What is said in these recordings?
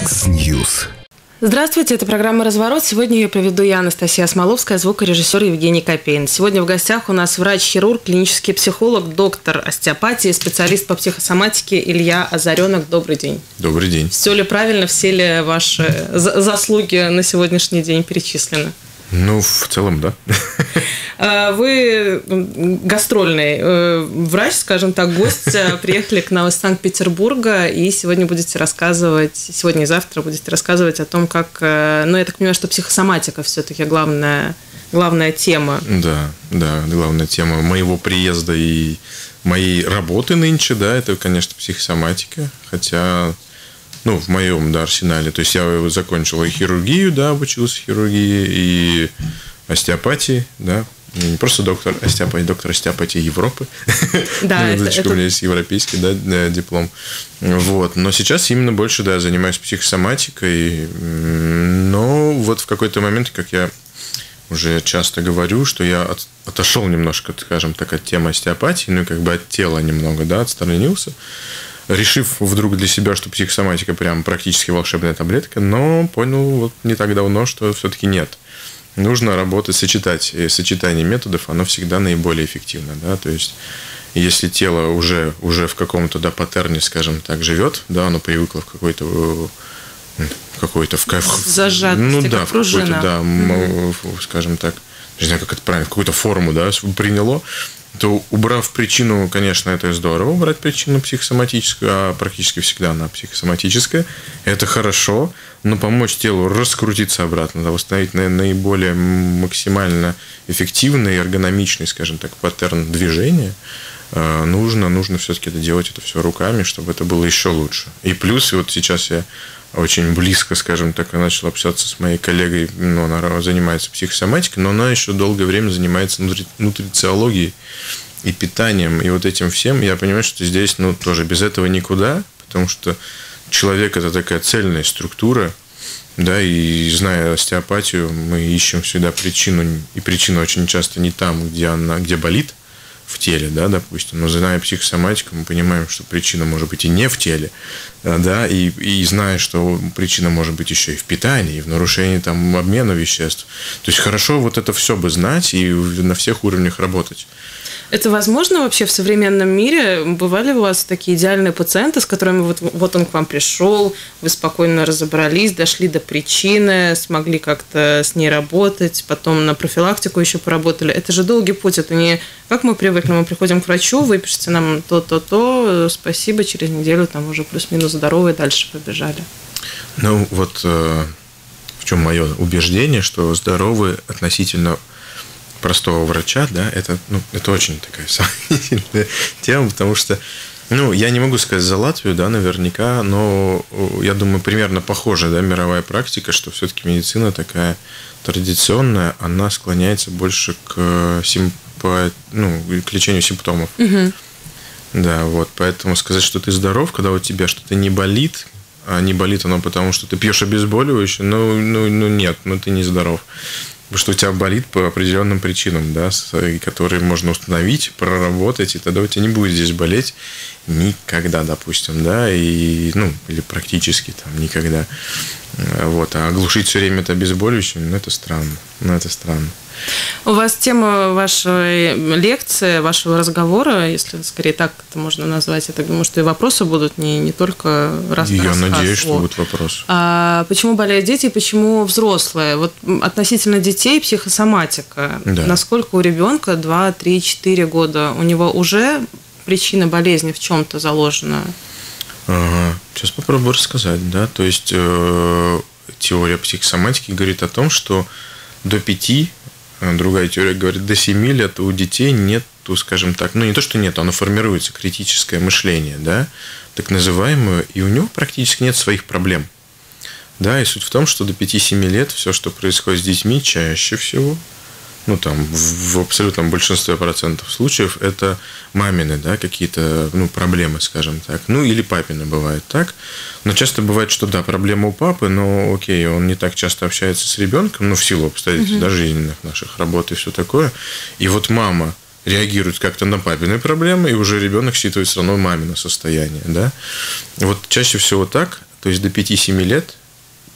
Яндекс.Ньюс. Здравствуйте, это программа «Разворот». Сегодня ее проведу я, Анастасия Смоловская, звукорежиссер Евгений Копейн. Сегодня в гостях у нас врач-хирург, клинический психолог, доктор остеопатии, специалист по психосоматике Илья Озаренок. Добрый день. Добрый день. Все ли правильно, все ли ваши заслуги на сегодняшний день перечислены? Ну, в целом, да. Вы гастрольный врач, скажем так, гость, приехали к нам из Санкт-Петербурга, и сегодня будете рассказывать, сегодня и завтра будете рассказывать о том, как, ну, я так понимаю, что психосоматика все-таки главная тема. Да, главная тема моего приезда и моей работы нынче, да, это, конечно, психосоматика, хотя... Ну, в моем, да, арсенале. То есть я закончил и хирургию, да, обучился хирургии, и остеопатии, да. Не просто доктор остеопатии Европы. Да, у меня есть европейский, да, диплом. Вот. Но сейчас именно больше, да, занимаюсь психосоматикой. Но вот в какой-то момент, как я уже часто говорю, что я отошел немножко, скажем так, от темы остеопатии, ну, как бы от тела немного, да, отстранился. Решив вдруг для себя, что психосоматика прям практически волшебная таблетка, но понял вот не так давно, что все-таки нет. Нужно работать, сочетание методов, оно всегда наиболее эффективно, да, то есть если тело уже в каком-то, да, паттерне, скажем так, живет, да, оно привыкло в какой-то зажатости, ну да, как пружина. Да, скажем так, не знаю, как это правильно, в какую-то форму, да, приняло, то, убрав причину, конечно, это здорово, убрать причину психосоматическую, а практически всегда она психосоматическая, это хорошо, но помочь телу раскрутиться обратно, да, восстановить наиболее максимально эффективный и эргономичный, скажем так, паттерн движения, нужно все-таки делать это все руками, чтобы это было еще лучше. И плюс, и вот сейчас я очень близко, скажем так, начал общаться с моей коллегой, ну, она занимается психосоматикой, но она еще долгое время занимается нутрициологией и питанием, и вот этим всем. Я понимаю, что здесь, ну, тоже без этого никуда, потому что человек – это такая цельная структура, да, и зная остеопатию, мы ищем всегда причину, и причина очень часто не там, где болит, в теле, да, допустим, но зная психосоматику, мы понимаем, что причина может быть и не в теле, да, и зная, что причина может быть еще и в питании, и в нарушении там обмена веществ. То есть хорошо вот это все бы знать и на всех уровнях работать. Это возможно вообще в современном мире? Бывали у вас такие идеальные пациенты, с которыми вот он к вам пришел, вы спокойно разобрались, дошли до причины, смогли как-то с ней работать, потом на профилактику еще поработали? Это же долгий путь, это не как мы привыкли, мы приходим к врачу, выпишите нам то, спасибо, через неделю там уже плюс-минус здоровые, дальше побежали. Ну вот в чем мое убеждение, что здоровые относительно простого врача, да, это очень такая сомнительная тема, потому что, ну, я не могу сказать за Латвию, да, наверняка, но я думаю, примерно похожая, да, мировая практика, что все-таки медицина такая традиционная, она склоняется больше к лечению симптомов. Угу. Да, вот, поэтому сказать, что ты здоров, когда у тебя что-то не болит, а не болит оно потому, что ты пьешь обезболивающее, нет, ты не здоров. Потому что у тебя болит по определенным причинам, да, которые можно установить, проработать, и тогда у тебя не будет здесь болеть никогда, допустим, да, или практически там никогда. Вот. А оглушить все время это обезболивающим, это странно. У вас тема вашей лекции, вашего разговора, если скорее так это можно назвать, я так думаю, что и вопросы будут не только рассказ. Я надеюсь, что будут вопросы. Почему болеют дети и почему взрослые? Вот относительно детей психосоматика. Да. Насколько у ребенка 2, 3, 4 года у него уже причина болезни в чем-то заложена? Сейчас попробую рассказать, да. То есть теория психосоматики говорит о том, что до 5, другая теория говорит, до 7 лет у детей нету, скажем так, не то, что нет, оно формируется, критическое мышление, да, так называемое, и у него практически нет своих проблем. Да, и суть в том, что до 5-7 лет все, что происходит с детьми, чаще всего, в абсолютном большинстве процентов случаев, это мамины, да, какие-то, проблемы, скажем так. Или папины бывает так. Но часто бывает, что, да, проблема у папы, но, окей, он не так часто общается с ребенком, в силу обстоятельств, да, жизненных наших работ и все такое. И вот мама реагирует как-то на папины проблемы, и уже ребенок считывает все равно мамино состояние, да. Вот чаще всего так, то есть до 5-7 лет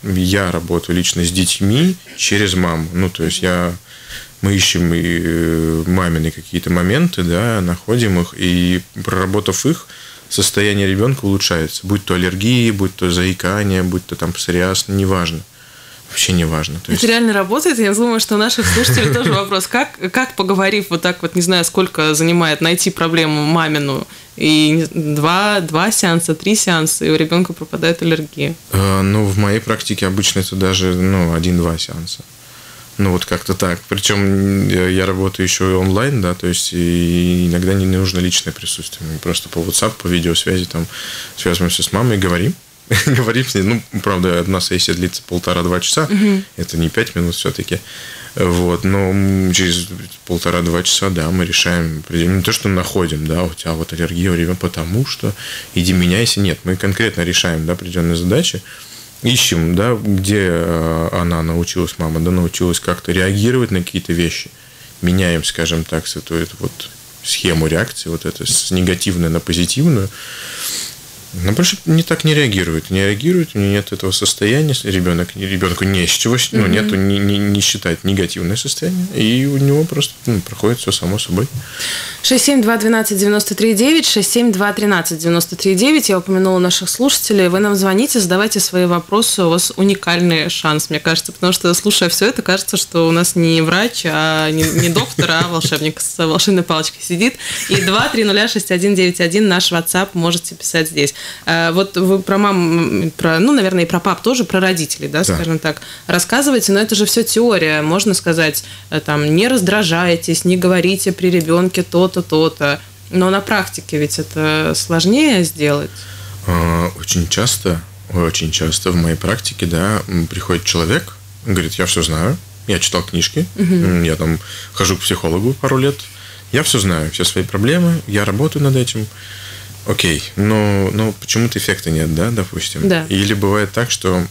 я работаю лично с детьми через маму. Ну, то есть мы ищем и мамины какие-то моменты, да, находим их, и проработав их, состояние ребенка улучшается. Будь то аллергии, будь то заикание, будь то там псориаз, неважно. Вообще не важно. То есть... Это реально работает? Я думаю, что у наших слушателей тоже вопрос. Как, поговорив вот так вот, не знаю, сколько занимает найти проблему мамину, и 2 сеанса, 3 сеанса, и у ребенка пропадает аллергия? Ну, в моей практике обычно это даже 1-2 сеанса. Ну, вот как-то так. Причем я работаю еще и онлайн, да, то есть и иногда не нужно личное присутствие. Мы просто по WhatsApp, по видеосвязи там связываемся с мамой и говорим. Говорим с ней. Ну, правда, одна сессия длится 1,5-2 часа. Это не 5 минут все-таки. Вот. Но через 1,5-2 часа, да, мы решаем. Не то, что находим, да, у тебя вот аллергия у ребенка, потому что иди меняйся. Нет, мы конкретно решаем, да, определенные задачи. Ищем, да, где она научилась, мама, да, научилась как-то реагировать на какие-то вещи. Меняем, скажем так, эту вот схему реакции, вот это с негативной на позитивную. Она больше не реагирует. Не реагирует, у нее нет этого состояния. Ребенку не с чего, ну, нету, не считает негативное состояние. И у него просто проходит все само собой. 672-12-93-9, 672-13-93-9. Я упомянула наших слушателей. Вы нам звоните, задавайте свои вопросы. У вас уникальный шанс, мне кажется. Потому что, слушая все это, кажется, что у нас не врач, а не доктор, а волшебник с волшебной палочкой сидит. И 2306191 наш WhatsApp можете писать здесь. Вот вы про мам, наверное, и про пап тоже, про родителей, да, скажем так, рассказываете, но это же все теория. Можно сказать, там, не раздражайтесь, не говорите при ребенке то-то, то-то. Но на практике ведь это сложнее сделать. Очень часто в моей практике, да, приходит человек, говорит, я все знаю, я читал книжки, я там хожу к психологу пару лет, я все знаю, все свои проблемы, я работаю над этим. Окей, но почему-то эффекта нет, да, допустим. Да. Или бывает так, что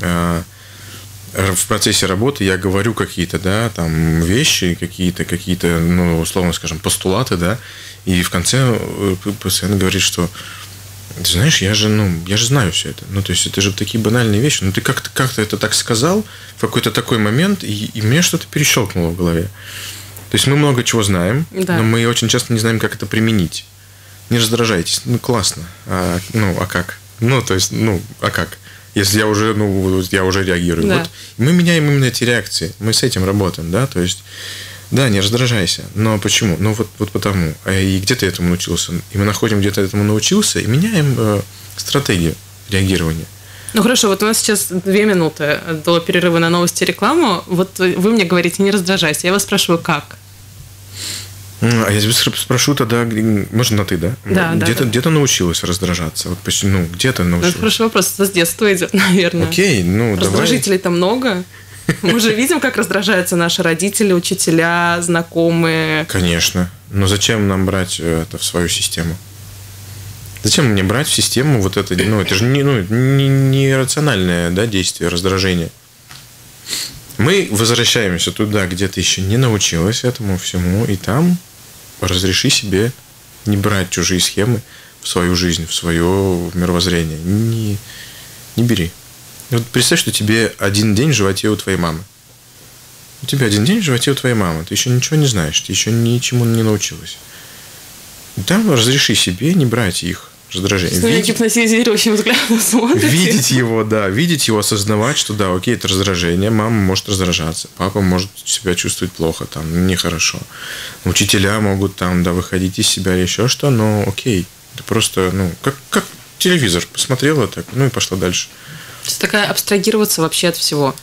в процессе работы я говорю какие-то, да, там вещи, какие-то, ну, условно скажем, постулаты, да, и в конце пациент говорит, что ты знаешь, я же знаю все это. Ну, то есть это же такие банальные вещи. Ну, ты как-то это так сказал в какой-то такой момент, и мне что-то перещелкнуло в голове. То есть мы много чего знаем, да, но мы очень часто не знаем, как это применить. Не раздражайтесь. Ну, классно. А как? Ну, то есть, а как? Если я уже реагирую. Да. Вот мы меняем именно эти реакции. Мы с этим работаем, да, то есть, да, не раздражайся. Но почему? Ну, вот потому. И где ты этому научился? И мы находим, где ты этому научился, и меняем стратегию реагирования. Ну, хорошо, вот у нас сейчас 2 минуты до перерыва на новости и рекламу. Вот вы мне говорите, не раздражайся. Я вас спрашиваю, как? А я спрошу тогда, можно на ты, да? Да, где-то научилась раздражаться? Вот, где ты научилась? Это хороший вопрос, это с детства идет, наверное. Окей, давай. Раздражителей-то много. Мы же видим, как раздражаются наши родители, учителя, знакомые. Конечно. Но зачем нам брать это в свою систему? Зачем мне брать в систему вот это? Это же не рациональное, да, действие, раздражение. Мы возвращаемся туда, где ты еще не научилась этому всему, и там разреши себе не брать чужие схемы в свою жизнь, в свое мировоззрение. Не бери. Вот представь, что тебе 1 день в животе у твоей мамы. У тебя 1 день в животе у твоей мамы. Ты еще ничего не знаешь, ты еще ничему не научилась. Там разреши себе не брать их раздражение. С гипнотизирующим взглядом смотрите. Видеть его, осознавать, что да, окей, это раздражение, мама может раздражаться, папа может себя чувствовать плохо, там, нехорошо. Учителя могут там, да, выходить из себя или еще что, но окей. Это просто, как телевизор, посмотрела так, и пошла дальше. То есть такая абстрагироваться вообще от всего.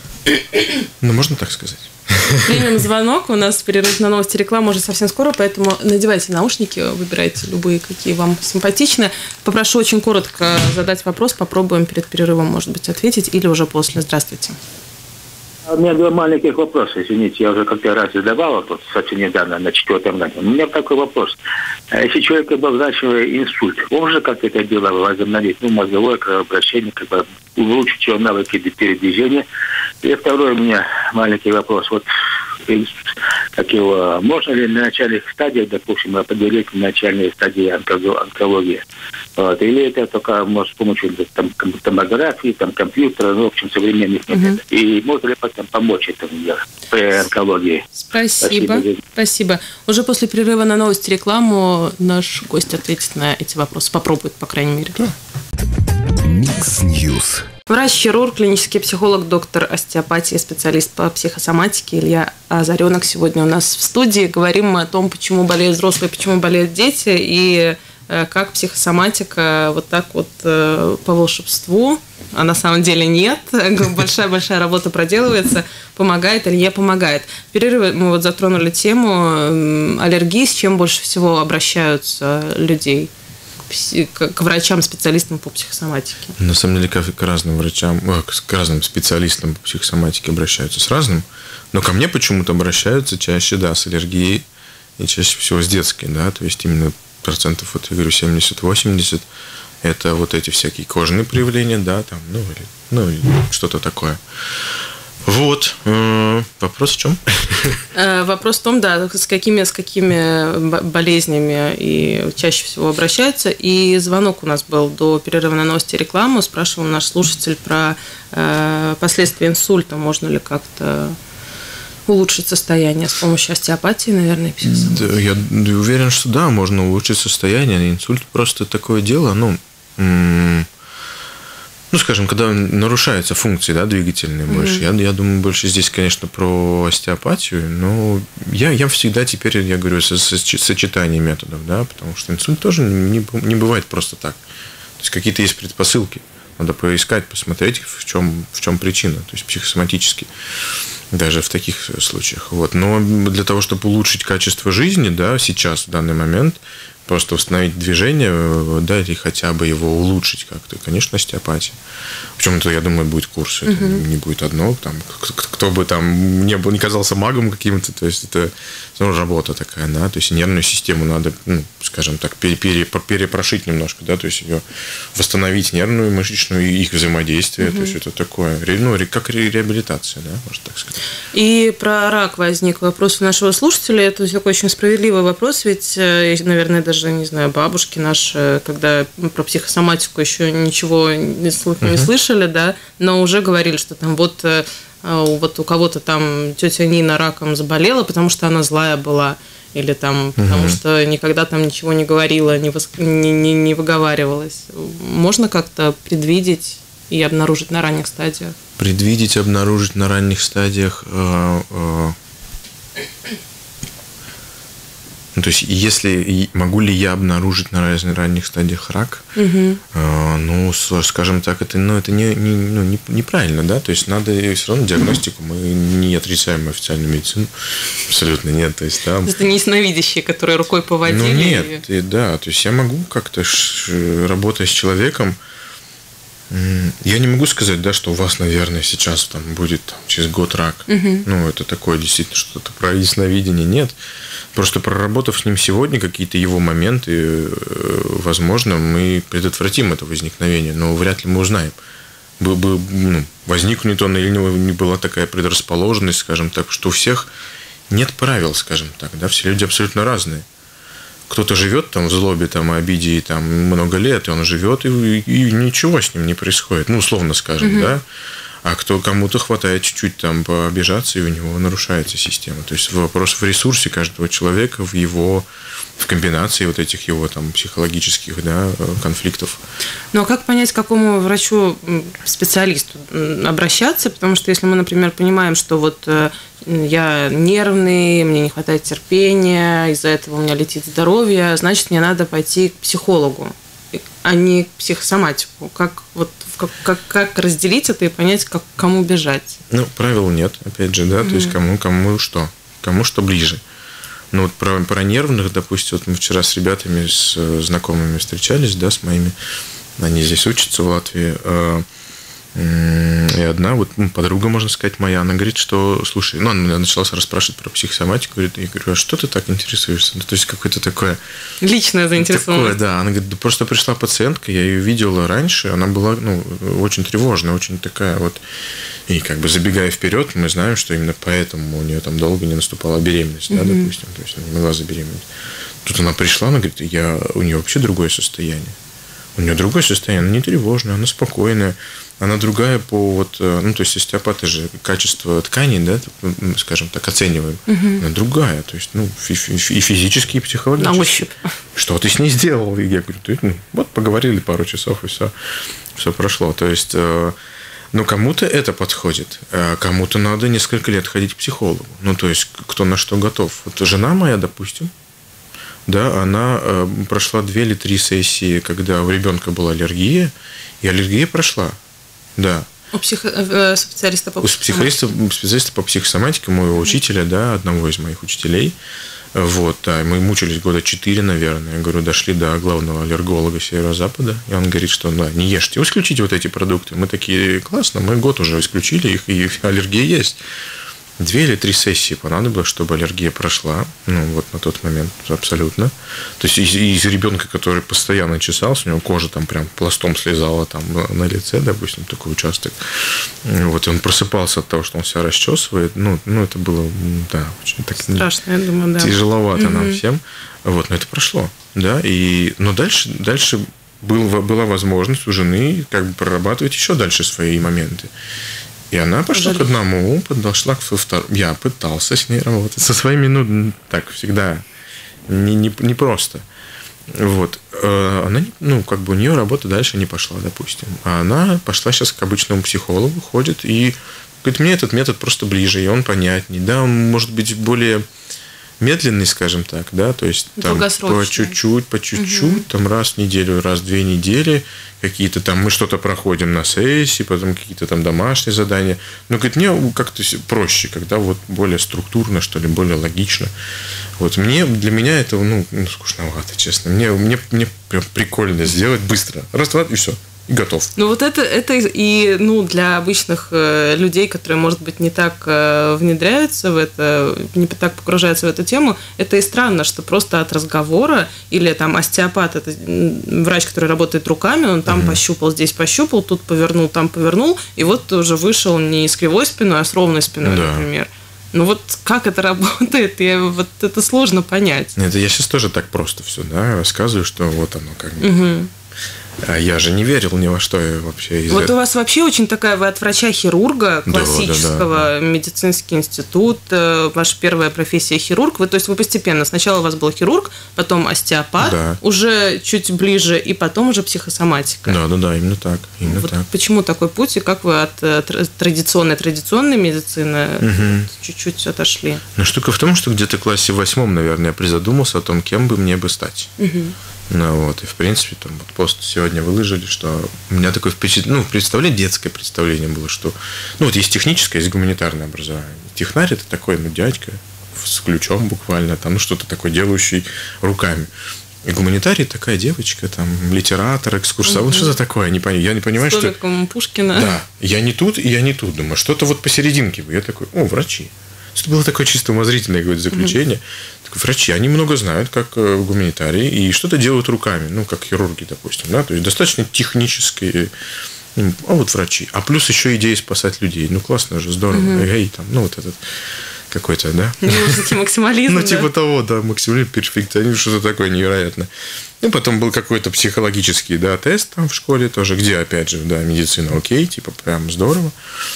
Можно так сказать. Примем звонок. У нас перерыв на новости, рекламы уже совсем скоро, поэтому надевайте наушники, выбирайте любые, какие вам симпатичны. Попрошу очень коротко задать вопрос, попробуем перед перерывом, может быть, ответить или уже после. Здравствуйте. У меня 2 маленьких вопроса, извините, я уже как-то раз задавал, тут совсем недавно, на 4-м году. У меня такой вопрос. Если человек обозначил инсульт, он же как это дело возобновить, мозговое кровообращение, улучшить его навыки передвижения. И второй у меня маленький вопрос. Вот как его, можно ли на начальных стадиях, допустим, определить начальные стадии онкологии. Вот. Или это только может с помощью там, томографии, там, компьютера, ну, в общем, современных методов. И можно ли потом помочь этому делу при онкологии? Спасибо. Уже после перерыва на новости, рекламу наш гость ответит на эти вопросы. Попробует, по крайней мере. Микс Ньюс. Врач-хирург, клинический психолог, доктор остеопатии, специалист по психосоматике Илья Озаренок сегодня у нас в студии. Говорим мы о том, почему болеют взрослые, почему болеют дети, и как психосоматика вот так вот по волшебству, а на самом деле нет, большая-большая работа проделывается, помогает, Илье помогает. В перерыве мы вот затронули тему аллергии, с чем больше всего обращаются людей к врачам, специалистам по психосоматике? На самом деле, к разным врачам, к разным специалистам по психосоматике обращаются с разным, но ко мне почему-то обращаются чаще, да, с аллергией, и чаще всего с детской, да, то есть именно процентов, вот я говорю, 70-80, это вот эти всякие кожные проявления, да, там, или что-то такое. Вот. Вопрос в чем? Вопрос в том, да, с какими болезнями и чаще всего обращаются. И звонок у нас был до перерыва на новости и рекламу. Спрашивал наш слушатель про последствия инсульта. Можно ли как-то улучшить состояние с помощью остеопатии, наверное, и психосоматики? Да, я уверен, что да, можно улучшить состояние. Инсульт просто такое дело, скажем, когда нарушаются функции, да, двигательные больше. Я думаю, больше здесь, конечно, про остеопатию, но я всегда теперь, я говорю, сочетание методов, да, потому что инсульт тоже не бывает просто так. То есть какие-то есть предпосылки. Надо поискать, посмотреть, в чем причина, то есть психосоматически, даже в таких случаях. Вот. Но для того, чтобы улучшить качество жизни, да, сейчас, в данный момент, просто восстановить движение, да, или хотя бы его улучшить как-то, конечно, остеопатия. Причем это, я думаю, будет курс, это не будет одно, там, кто бы там не казался магом каким-то, то есть это работа такая, да, то есть нервную систему надо, скажем так, перепрошить немножко, да, то есть ее восстановить нервную, мышечную и их взаимодействие, то есть это такое, как реабилитация, да, можно так сказать. И про рак возник вопрос у нашего слушателя, это такой очень справедливый вопрос, ведь, наверное, даже, не знаю, бабушки наши, когда про психосоматику еще ничего не слышали, да, но уже говорили, что там вот у кого-то там тетя Нина раком заболела, потому что она злая была, или там потому что никогда там ничего не говорила, не выговаривалась. Можно как-то предвидеть и обнаружить на ранних стадиях? Предвидеть, обнаружить на ранних стадиях... то есть, могу ли я обнаружить на ранних стадиях рак? Скажем так, это неправильно, да? То есть надо все равно диагностику. Мы не отрицаем официальную медицину, абсолютно нет. То есть там. Это не ясновидящие, которые рукой поводили. Нет, да. То есть я могу как-то работая с человеком. Я не могу сказать, да, что у вас, наверное, сейчас там будет через год рак. Это такое действительно что-то про ясновидение. Нет. Просто проработав с ним сегодня какие-то его моменты, возможно, мы предотвратим это возникновение, но вряд ли мы узнаем. Возникнет он или не была такая предрасположенность, скажем так, что у всех нет правил, скажем так, да, все люди абсолютно разные. Кто-то живет там в злобе, там, обиде и там много лет, и он живет, и ничего с ним не происходит, условно скажем, да. А кому-то хватает чуть-чуть там пообижаться, и у него нарушается система. То есть вопрос в ресурсе каждого человека, в комбинации вот этих его там психологических, да, конфликтов. Ну а как понять, к какому врачу, специалисту обращаться? Потому что если мы, например, понимаем, что вот я нервный, мне не хватает терпения, из-за этого у меня летит здоровье, значит, мне надо пойти к психологу, а не к психосоматику. Как разделить это и понять, к кому бежать? Правил нет, опять же, да, то есть кому что ближе. Про нервных, допустим, мы вчера с ребятами, с знакомыми встречались, да, с моими, они здесь учатся в Латвии. И одна вот подруга, можно сказать, моя, она говорит, что, слушай, ну, она начала расспрашивать про психосоматику, говорит, я говорю, а что ты так интересуешься? Ну, то есть, какое-то такое... Личная заинтересованность. Такое, да. Она говорит, да просто пришла пациентка, я ее видела раньше, она была, ну, очень тревожная, очень такая вот... И как бы забегая вперед, мы знаем, что именно поэтому у нее там долго не наступала беременность, да, допустим, то есть она не могла забеременеть. Тут она пришла, она говорит, у нее вообще другое состояние. У нее другое состояние, она не тревожная, она спокойная, она другая по вот, ну, то есть остеопаты же качество тканей, да, скажем так, оцениваем, она другая, то есть, ну, и физически, и психологически. На ощупь. Что ты с ней сделал? И я говорю, вот поговорили пару часов, и все прошло, то есть... Но кому-то это подходит, а кому-то надо несколько лет ходить к психологу. Ну, то есть, кто на что готов. Вот жена моя, допустим, да, она прошла 2 или 3 сессии, когда у ребенка была аллергия, и аллергия прошла, да. У специалиста по психосоматике. У специалиста по психосоматике, моего учителя, да, одного из моих учителей. Вот, да, мы мучились года 4, наверное. Я говорю, дошли до главного аллерголога Северо-Запада. И он говорит, что да, не ешьте, исключите вот эти продукты. Мы такие, классно, мы год уже исключили их, и аллергия есть. 2 или 3 сессии понадобилось, чтобы аллергия прошла. Ну, вот на тот момент абсолютно. То есть из ребенка, который постоянно чесался, у него кожа там прям пластом слезала там на лице, допустим, такой участок. Вот, и он просыпался от того, что он себя расчесывает. Ну это было, да, очень так страшно, я думаю, да. Тяжеловато нам всем. Вот, но это прошло, да. Но дальше была возможность у жены как бы прорабатывать еще дальше свои моменты. И она пошла к одному, подошла к второму. Я пытался с ней работать. Со своими, ну, так, всегда не просто. Вот. Она, ну, как бы у нее работа дальше не пошла, допустим. А она пошла сейчас к обычному психологу, ходит, и говорит, мне этот метод просто ближе, и он понятней. Да, он может быть более медленный, скажем так, да, то есть там по чуть-чуть, там раз в неделю, раз в 2 недели, какие-то там, мы что-то проходим на сессии, потом какие-то там домашние задания. Но, говорит, мне как-то проще, когда вот более структурно, что ли, более логично. Вот для меня это, ну скучновато, честно. Мне прям прикольно сделать быстро. Раз, два, и все. И готов. Ну, вот это и, ну, для обычных людей, которые, может быть, не так внедряются в это, не так погружаются в эту тему, это и странно, что просто от разговора, или там остеопат, это врач, который работает руками, он там пощупал, здесь пощупал, тут повернул, там повернул, и вот уже вышел не с кривой спиной, а с ровной спиной, например. Ну вот как это работает, вот это сложно понять. Это я сейчас тоже так просто все, да, рассказываю, что вот оно как бы... А я же не верил ни во что вообще. Вот у вас вообще очень такая, вы от врача-хирурга классического, медицинский институт, ваша первая профессия хирург. То есть вы постепенно, сначала у вас был хирург, потом остеопат, уже чуть ближе, и потом уже психосоматика. Да, именно так. Так. Почему такой путь, и как вы от традиционной медицины чуть-чуть отошли? Ну, штука в том, что где-то в классе 8, наверное, я призадумался о том, кем бы мне бы стать. Ну, вот, и в принципе, там вот пост сегодня выложили, что у меня такое впечатление, детское представление было, что, ну, вот есть техническое, есть гуманитарное образование. Технарь – это такой, дядька с ключом буквально, там, что-то такое делающий руками. И гуманитарий такая девочка, там, литератор, экскурсовод, что за такое? Я не понимаю, что... Пушкина. Да, я не тут, и я не тут. Думаю, что-то вот посерединке. Я такой, врачи. Это было такое чисто умозрительное какое-то заключение. Врачи, они много знают, как гуманитарии, и что-то делают руками, ну, как хирурги, допустим, да, то есть достаточно технические, а вот врачи. А плюс еще идея спасать людей. Ну, классно же, здорово. Там, ну, вот этот какой-то, да? Максимализм, ну, типа того, да, максимализм, перфекционизм, что-то такое невероятное. И потом был какой-то психологический, да, тест там в школе тоже, где, опять же, да, медицина, окей, типа, прям здорово.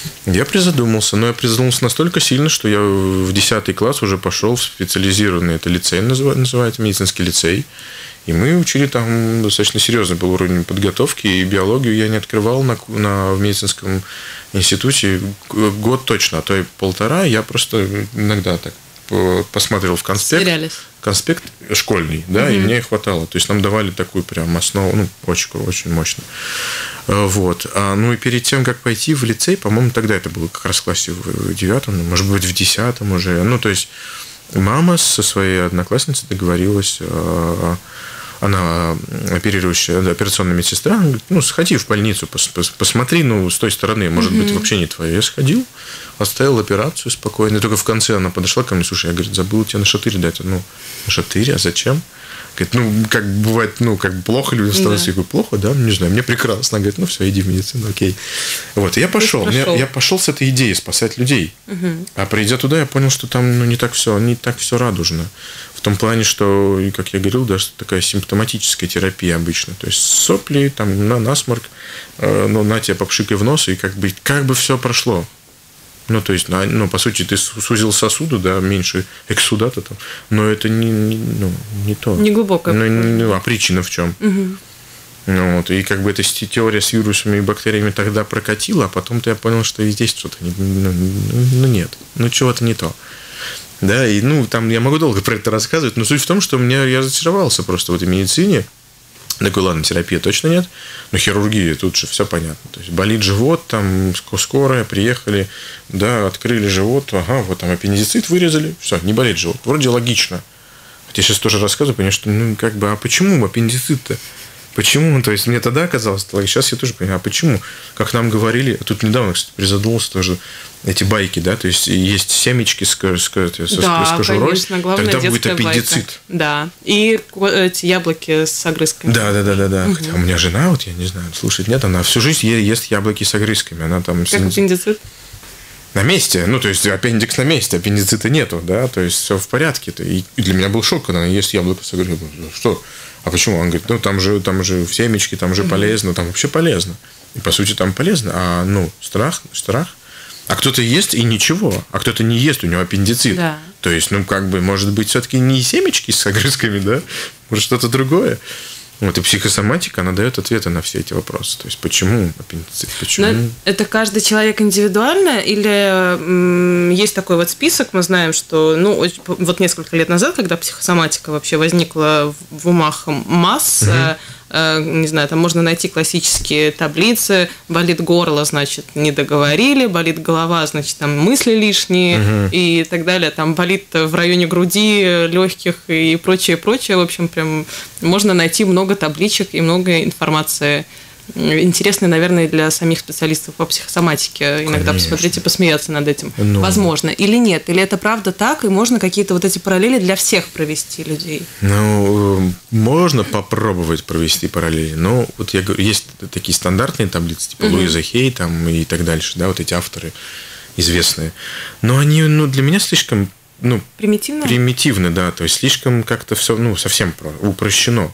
Я призадумался, но я призадумался настолько сильно, что я в 10 класс уже пошел в специализированный, это лицей называется, медицинский лицей. И мы учили там достаточно серьезный был уровень подготовки, и биологию я не открывал в медицинском институте год точно, а то и 1,5. Я просто иногда так посмотрел в конспект школьный, да, и мне хватало. То есть нам давали такую прям основу, ну, очень мощно. Вот. Ну и перед тем, как пойти в лицей, по-моему, тогда это было как раз в классе в 9, может быть, в 10 уже. Ну, то есть мама со своей одноклассницей договорилась о она оперирующая, да, операционная медсестра, она говорит, ну, сходи в больницу, посмотри, ну, с той стороны, может быть, вообще не твоя. Я сходил, оставил операцию спокойно, и только в конце она подошла ко мне, слушай, я, говорит, забыл тебе на шатырь дать. Ну, на шатырь, а зачем? Говорит, ну, как бывает, ну, как плохо людям становится. Я говорю, плохо, да? Не знаю, мне прекрасно. Она говорит, ну, все, иди в медицину, окей. Вот, и я пошел. Я пошел с этой идеей спасать людей. А придя туда, я понял, что там, ну, не так все радужно. В том плане, что, как я говорил, даже такая симптоматическая терапия обычно. То есть сопли, там, насморк, ну, на тебя попшикай в нос, и как бы все прошло. Ну, то есть, ну, по сути, ты сузил сосуду, да, меньше эксудата там, но это не то. Не глубокое. А причина в чем? Ну, вот, и как бы эта теория с вирусами и бактериями тогда прокатила, а потом-то я понял, что и здесь что-то нет, чего-то не то. Да, и, ну, там я могу долго про это рассказывать, но суть в том, что я разочаровался просто в этой медицине. Такой, ладно, терапии точно нет, но хирургия, тут же все понятно. То есть болит живот, там скорая, приехали, да, открыли живот, ага, вот там аппендицит вырезали, все, не болит живот. Вроде логично. Хотя сейчас тоже рассказываю, понятно, что, ну, как бы, а почему аппендицит-то? Почему? То есть, мне тогда казалось, сейчас я тоже понимаю, а почему? Как нам говорили, тут недавно, кстати, призадумался тоже, эти байки, да, то есть, есть семечки с кожурой, конечно, тогда будет аппендицит. Байка. Да, и эти яблоки с огрызками. Да. Хотя у меня жена, вот я не знаю, слушать нет, она всю жизнь ест яблоки с огрызками. Она там... Как аппендицит? На месте, ну, то есть, аппендикс на месте, аппендицита нету, да, то есть, все в порядке. И для меня был шок, когда она ест яблоко с огрызками. Что? А почему? Он говорит, ну, там же в семечке, там же полезно, там вообще полезно. И, по сути, там полезно. А, ну, страх. А кто-то ест и ничего, а кто-то не ест, у него аппендицит. Да. То есть, ну, как бы, может быть, все-таки не семечки с огрызками, да? Может, что-то другое. Вот, и психосоматика, она дает ответы на все эти вопросы. То есть, почему аппендицит, почему... Но это каждый человек индивидуально? Или есть такой вот список, мы знаем, что, ну, вот несколько лет назад, когда психосоматика вообще возникла в умах масс, не знаю, там можно найти классические таблицы, болит горло, значит, не договорили, болит голова, значит, там мысли лишние и так далее, там болит в районе груди, легких и прочее. В общем, прям можно найти много табличек и много информации. Интересно, наверное, для самих специалистов по психосоматике иногда посмотреть и посмеяться над этим. Ну, возможно. Или нет? Или это правда так, и можно какие-то вот эти параллели для всех провести людей? Ну, можно попробовать провести параллели. Но вот я говорю, есть такие стандартные таблицы, типа Луиза Хей там, и так дальше, да, вот эти авторы известные. Но они, ну, для меня слишком, ну, примитивны, да, то есть слишком как-то все, ну, совсем упрощено.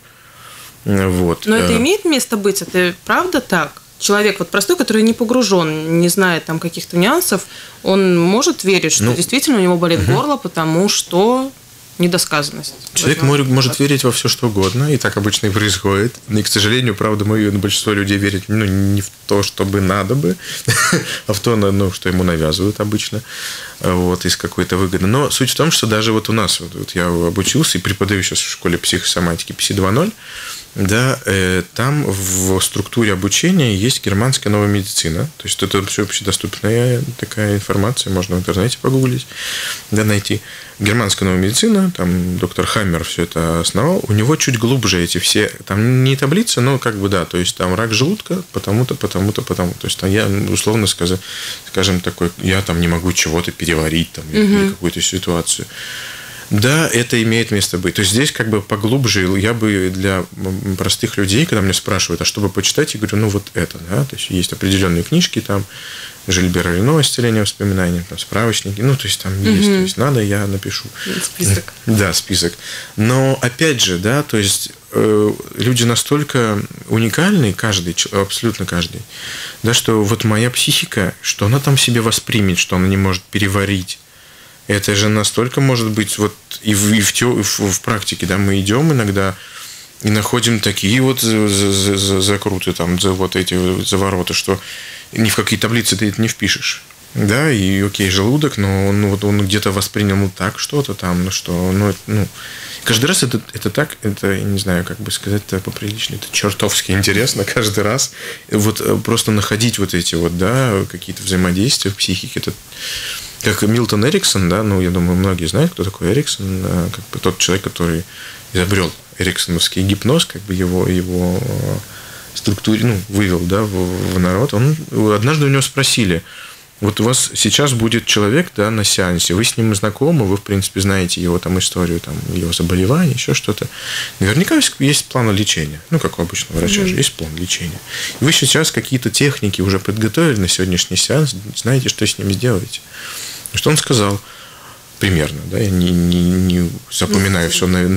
Вот. Но это имеет место быть? Это правда так? Человек вот простой, который не погружен, не знает там каких-то нюансов, он может верить, что действительно у него болит горло, потому что недосказанность. Человек может верить во все, что угодно, и так обычно и происходит. И, к сожалению, правда, большинство людей верит, ну, не в то, что бы надо бы, а в то, ну, что ему навязывают обычно, вот, из какой-то выгоды. Но суть в том, что даже вот у нас, вот я обучился и преподаю сейчас в школе психосоматики ПСИ 2.0, да, там в структуре обучения есть германская новая медицина. То есть это все общедоступная такая информация, можно в интернете погуглить, да, найти. Германская новая медицина, там доктор Хаммер все это основал. У него чуть глубже эти все, там не таблицы, но как бы да, то есть там рак желудка, потому-то. То есть там я, условно скажем, такой, я там не могу чего-то переварить, там, или какую-то ситуацию. Да, это имеет место быть. То есть здесь как бы поглубже я бы для простых людей, когда меня спрашивают, а чтобы почитать, я говорю, ну вот это, да, то есть есть определенные книжки там, Жильбера Рено «Исцеление воспоминаний», там справочники, ну то есть там есть, то есть надо, я напишу. Список. Да, список. Но опять же, да, то есть люди настолько уникальны, каждый, абсолютно каждый, да, что вот моя психика, что она там себе воспримет, что она не может переварить. Это же настолько может быть вот и в практике, да, мы идем иногда и находим такие вот закруты, там, вот эти завороты, что ни в какие таблицы ты это не впишешь. Да, и окей, желудок, но он где-то воспринял так что-то там, каждый раз это так, это, я не знаю, как бы сказать, это поприлично, это чертовски интересно каждый раз. Вот просто находить вот эти вот, да, какие-то взаимодействия в психике, это как Милтон Эриксон, да, ну, я думаю, многие знают, кто такой Эриксон, как бы тот человек, который изобрел эриксоновский гипноз, как бы его структуре, вывел, да, в народ. Однажды у него спросили: вот у вас сейчас будет человек, да, на сеансе, вы с ним знакомы, вы, в принципе, знаете его там историю, там, его заболевания, еще что-то. Наверняка есть план лечения. Как у обычного врача же есть план лечения. И вы сейчас какие-то техники уже подготовили на сегодняшний сеанс, знаете, что с ним сделаете. Что он сказал? Примерно, да, я не запоминаю все на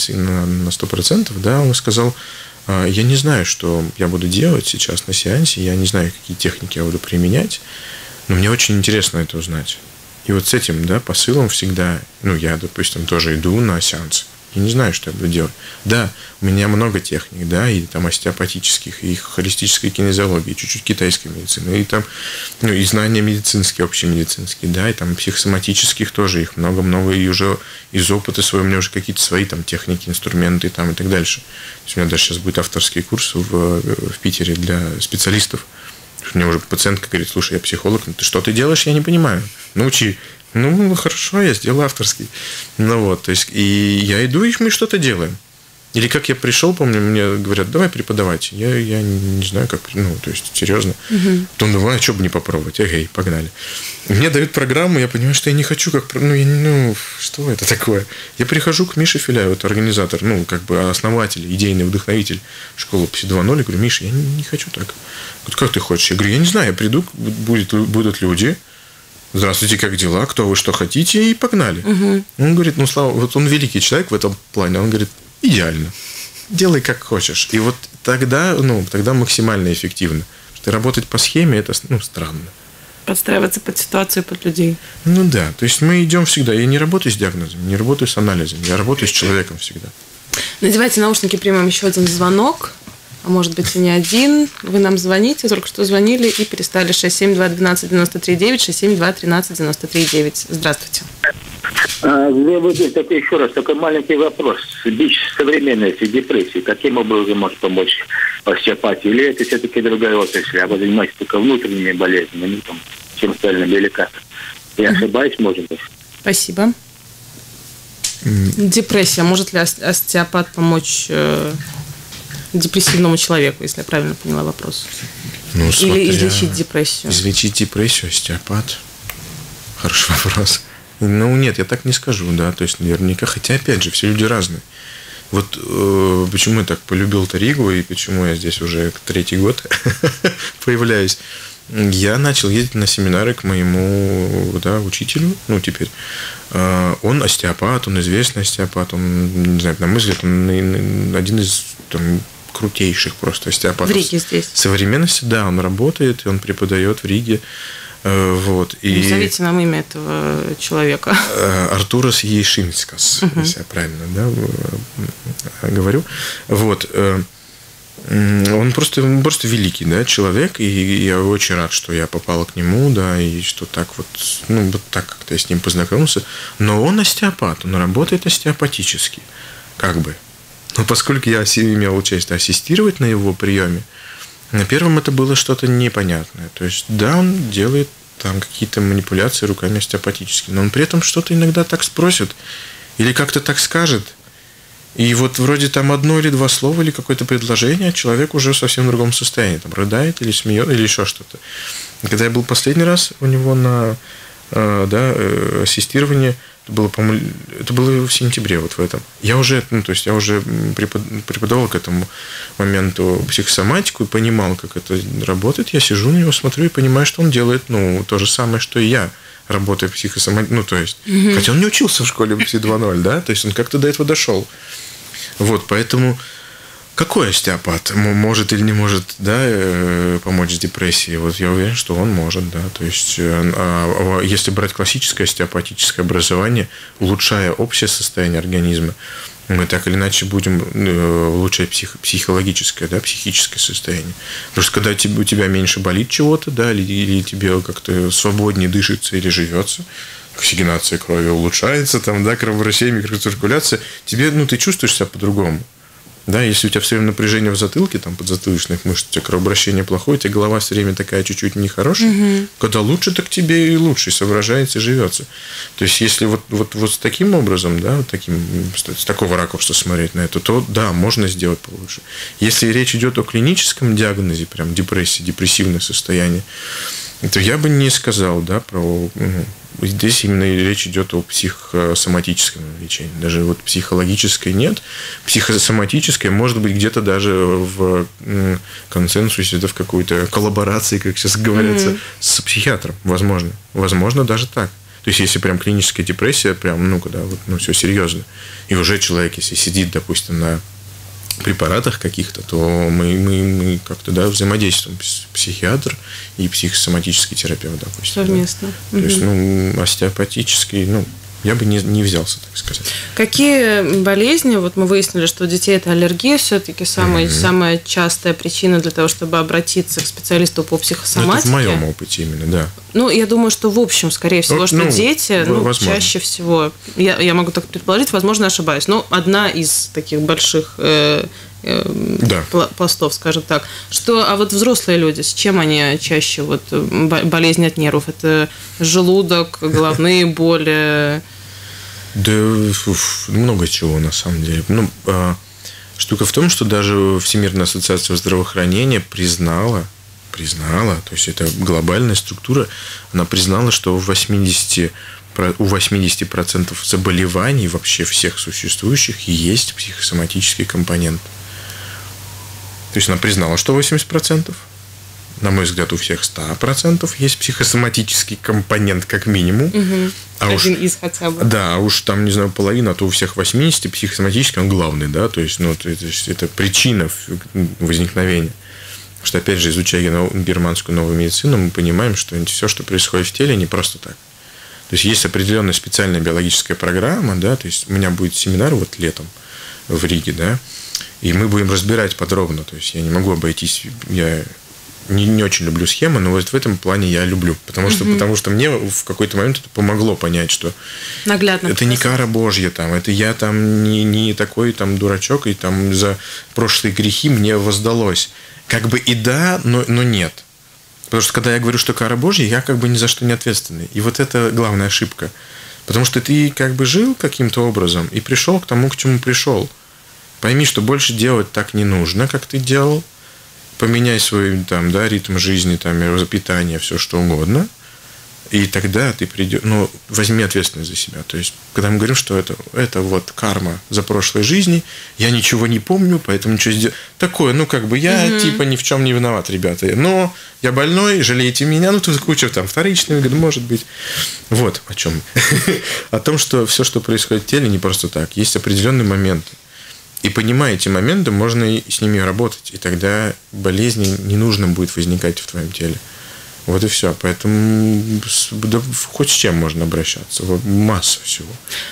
100%, да, он сказал: я не знаю, что я буду делать сейчас на сеансе, я не знаю, какие техники я буду применять, но мне очень интересно это узнать. И вот с этим, да, посылом всегда, я, допустим, тоже иду на сеанс. Я не знаю, что я буду делать. Да, у меня много техник, да, и там остеопатических, и холистической кинезиологии, чуть-чуть китайской медицины, и там, и знания медицинские, общемедицинские, да, и там психосоматических тоже их много-много, и уже из опыта своего у меня уже какие-то свои там техники, инструменты там, и так дальше. То есть у меня даже сейчас будет авторский курс в Питере для специалистов. Мне уже пациентка говорит: слушай, я психолог, что ты делаешь, я не понимаю, научи. Хорошо, я сделаю авторский. То есть, и я иду, и мы что-то делаем. Или как я пришел, помню, мне говорят: давай преподавать. Я не знаю, как, то есть, серьезно. Потом думаю: а что бы не попробовать? Эй, погнали. Мне дают программу, я понимаю, что я не хочу, что это такое? Я прихожу к Мише Филяеву, это организатор, основатель, идейный вдохновитель школы Пси 2.0, и говорю: Миша, я не хочу так. Говорит: как ты хочешь? Я говорю: я не знаю, я приду, будут люди. Здравствуйте, как дела? Кто вы, что хотите? И погнали. Он говорит: вот он великий человек в этом плане. Он говорит: идеально. Делай как хочешь. И вот тогда максимально эффективно. Что работать по схеме, это странно. Подстраиваться под ситуацию, под людей. Да. То есть мы идем всегда. Я не работаю с диагнозом, не работаю с анализом. Я работаю с человеком всегда. Надевайте наушники, примем еще один звонок. А может быть, и не один. Вы нам звоните, только что звонили и перестали. 672-12-93-9, 672-13-93-9. Здравствуйте. Такой еще раз, такой маленький вопрос. Бич современности, депрессии, каким образом может помочь остеопатии? Или это все-таки другая отрасль? А вы занимаетесь только внутренними болезнями, чем остальным деликатно. Я ошибаюсь, может быть? Спасибо. Депрессия. Может ли остеопат помочь депрессивному человеку, если я правильно поняла вопрос? Или излечить депрессию? Излечить депрессию, остеопат. Хороший вопрос. Нет, я так не скажу, да. То есть, наверняка, хотя, опять же, все люди разные. Вот почему я так полюбил Таригу и почему я здесь уже 3-й год появляюсь. Я начал ездить на семинары к моему учителю, теперь. Он остеопат, он известный остеопат, он, не знаю, на мой взгляд, он один из крутейших просто остеопатов. В Риге здесь. Современности, да, он работает, и он преподает в Риге. Назовите нам имя этого человека. Артурас Ейшинскас, если я правильно говорю. Он просто великий, да, человек, и я очень рад, что я попал к нему, да, и что так вот так как-то я с ним познакомился. Но он остеопат, он работает остеопатически, как бы. Но поскольку я имел честь ассистировать на его приеме, на первом это было что-то непонятное. То есть, да, он делает там какие-то манипуляции руками остеопатически, но он при этом что-то иногда так спросит или как-то так скажет. И вот вроде там 1 или 2 слова или какое-то предложение, человек уже в совсем другом состоянии. Там рыдает или смеется, или еще что-то. И когда я был последний раз у него на ассистировании, это было в сентябре вот в этом. Я уже преподавал к этому моменту психосоматику и понимал, как это работает. Я сижу на него, смотрю и понимаю, что он делает, то же самое, что и я, работая в психосоматике. Хотя он не учился в школе Пси 2.0, да, то есть он как-то до этого дошел. Поэтому какой остеопат может или не может, да, помочь с депрессией? Я уверен, что он может, да. То есть, если брать классическое остеопатическое образование, улучшая общее состояние организма, мы так или иначе будем улучшать психологическое, да, психическое состояние. Потому что когда у тебя меньше болит чего-то, да, или тебе как-то свободнее дышится или живется, оксигенация крови улучшается, там, да, кровообращение, микроциркуляция, тебе, ты чувствуешь себя по-другому. Да, если у тебя все время напряжение в затылке, там, подзатылочных мышц, у тебя кровообращение плохое, у тебя голова все время такая чуть-чуть нехорошая, когда лучше, так тебе и лучше, и соображается, и живется. То есть, если вот с таким образом, да, вот таким, с такого ракурса смотреть на это, то да, можно сделать получше. Если речь идет о клиническом диагнозе, прям депрессии, депрессивное состояние, то я бы не сказал, да, про... Здесь именно речь идет о психосоматическом лечении. Даже вот психологической нет. Психосоматическое может быть где-то даже в консенсусе, да, в какой-то коллаборации, как сейчас говорится, с психиатром. Возможно. Возможно, даже так. То есть, если прям клиническая депрессия, прям, ну, когда вот, ну, все серьезно. И уже человек, если сидит, допустим, на препаратах каких-то, то мы как-то, да, взаимодействуем, психиатр и психосоматический терапевт, допустим. Совместно. Да? То есть, ну, остеопатический, ну, я бы не взялся, так сказать. Какие болезни, вот мы выяснили, что у детей это аллергия все-таки самая частая причина для того, чтобы обратиться к специалисту по психосоматике. Это в моем опыте именно, да. Ну, я думаю, что в общем, скорее всего, что дети, чаще всего, я могу так предположить, возможно, ошибаюсь, но одна из таких больших пластов, скажем так. А вот взрослые люди, с чем они чаще, вот болезни от нервов? Это желудок, головные боли? Да, много чего на самом деле. Ну, штука в том, что даже Всемирная ассоциация здравоохранения признала, то есть это глобальная структура, она признала, что у 80% заболеваний вообще всех существующих есть психосоматический компонент. То есть она признала, что 80%. На мой взгляд, у всех 100% есть психосоматический компонент как минимум. Один из хотя бы. Да, уж там, не знаю, половина, а то у всех 80% психосоматический, он главный, да, то есть, ну, это причина возникновения. Потому что, опять же, изучая германскую новую медицину, мы понимаем, что все, что происходит в теле, не просто так. То есть, есть определенная специальная биологическая программа, да, то есть, у меня будет семинар вот летом в Риге, да, и мы будем разбирать подробно, то есть, я не могу обойтись, я не очень люблю схемы, но вот в этом плане я люблю, потому что мне в какой-то момент это помогло понять, что наглядно это не кара Божья, там, это я там не такой там дурачок, и там за прошлые грехи мне воздалось. Как бы и да, но нет. Потому что когда я говорю, что кара Божья, я как бы ни за что не ответственный. И вот это главная ошибка. Потому что ты как бы жил каким-то образом и пришел к тому, к чему пришел. Пойми, что больше делать так не нужно, как ты делал. Поменяй свой там, да, ритм жизни, там, питание, все что угодно. И тогда ты придешь, ну, возьми ответственность за себя. То есть, когда мы говорим, что это вот карма за прошлой жизни, я ничего не помню, поэтому ничего сделать. Такое, ну, как бы я типа ни в чем не виноват, ребята. Но я больной, жалейте меня. Ну, тут куча там вторичных, может быть. Вот о чем. О том, что все, что происходит в теле, не просто так. Есть определенные моменты. И понимая эти моменты, можно и с ними работать. И тогда болезни не нужно будет возникать в твоем теле. Вот и все. Поэтому да, хоть с чем можно обращаться. Масса всего.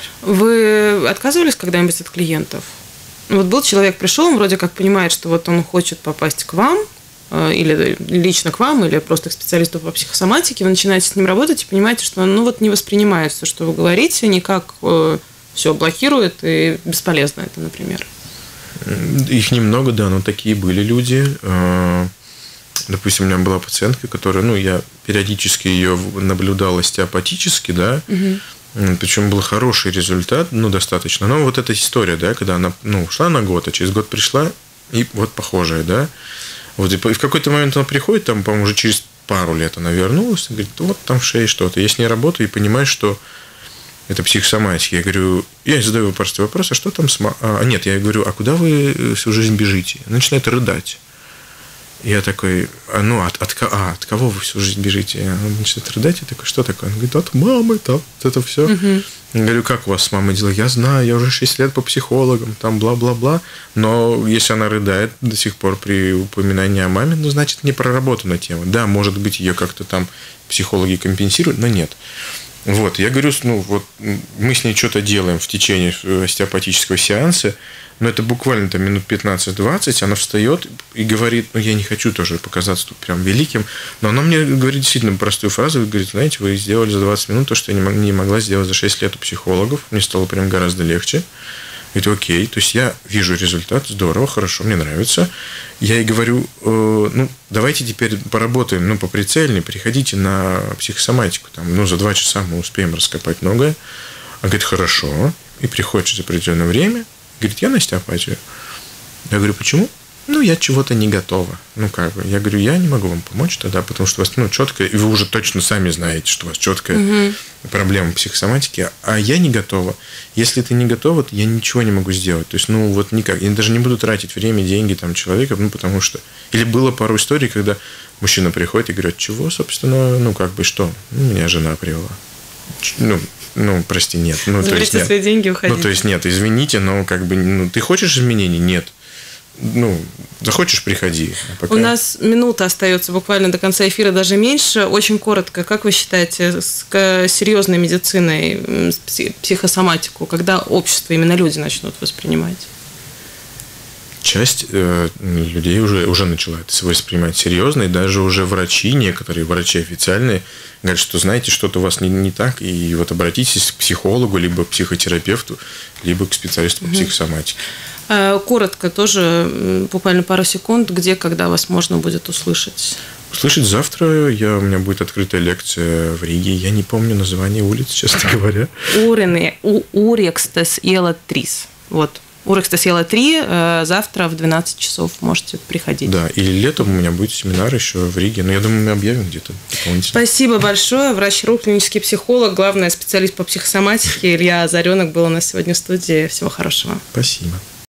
Вы отказывались когда-нибудь от клиентов? Вот был человек, пришел, он вроде как понимает, что вот он хочет попасть к вам, или лично к вам, или просто к специалисту по психосоматике. Вы начинаете с ним работать и понимаете, что он не воспринимает все, что вы говорите, никак все блокирует, и бесполезно это, например. Их немного, да, но такие были люди. Допустим, у меня была пациентка, которая, я периодически ее наблюдал остеопатически, да, причем был хороший результат, достаточно. Но вот эта история, да, когда она, ушла на год, а через год пришла, и вот похожая, да. Вот, и в какой-то момент она приходит, там, по-моему, уже через пару лет она вернулась, и говорит, вот там в шее что-то. Я с ней работаю и понимаю, что это психосоматика. Я говорю, я задаю простой вопрос, а что там с... Нет, я говорю, а куда вы всю жизнь бежите? Она начинает рыдать. Я такой, от кого вы всю жизнь бежите? Она начинает рыдать, я такой, что такое? Она говорит, от мамы, там, вот это все. Я говорю, как у вас с мамой дела? Я знаю, я уже 6 лет по психологам, там, бла-бла-бла. Но если она рыдает до сих пор при упоминании о маме, значит, не проработана тема. Да, может быть, ее как-то там психологи компенсируют, но нет. Вот, я говорю, мы с ней что-то делаем в течение остеопатического сеанса, но это буквально там минут 15-20, она встает и говорит, я не хочу тоже показаться тут прям великим, но она мне говорит действительно простую фразу, говорит, знаете, вы сделали за 20 минут то, что я не могла сделать за 6 лет у психологов, мне стало прям гораздо легче. Это окей. То есть я вижу результат, здорово, хорошо, мне нравится. Я ей говорю, ну, давайте теперь поработаем, ну, по прицельной, приходите на психосоматику. Там, ну, за 2 часа мы успеем раскопать многое. Она говорит, хорошо. И приходит через определенное время. Говорит, я на остеопатию. Я говорю, почему? Ну, я чего-то не готова. Ну, как бы, я говорю, я не могу вам помочь тогда, потому что у вас, ну, четко, и вы уже точно сами знаете, что у вас четкая проблема психосоматики, а я не готова. Если ты не готова, то я ничего не могу сделать. То есть, ну, вот никак. Я даже не буду тратить время, деньги там человека, ну, потому что... Или было пару историй, когда мужчина приходит и говорит, чего, собственно, ну, как бы, что? Ну, меня жена привела. Ну, прости, нет. Ну, то есть, нет. Свои деньги, уходите. Ну, то есть, нет, извините, но, как бы, ну, ты хочешь изменений? Нет. Ну, захочешь, приходи. А пока... У нас минута остается буквально до конца эфира, даже меньше. Очень коротко, как вы считаете, с серьезной медициной, с психосоматику, когда общество, именно люди начнут воспринимать? Часть людей уже начала это воспринимать серьезно, и даже уже врачи, некоторые врачи официальные, говорят, что, знаете, что-то у вас не так, и вот обратитесь к психологу, либо к психотерапевту, либо к специалисту по психосоматике. Коротко тоже, буквально пару секунд, где, когда вас можно будет услышать? Услышать завтра. У меня будет открытая лекция в Риге. Я не помню название улиц, честно говоря. Урекстес Иела 3. Вот. Урекстес Иела 3. Завтра в 12 часов можете приходить. Да, и летом у меня будет семинар еще в Риге. Но я думаю, мы объявим где-то дополнительно. Спасибо большое. Врач-хирург, клинический психолог, главный специалист по психосоматике Илья Озаренок был у нас сегодня в студии. Всего хорошего. Спасибо.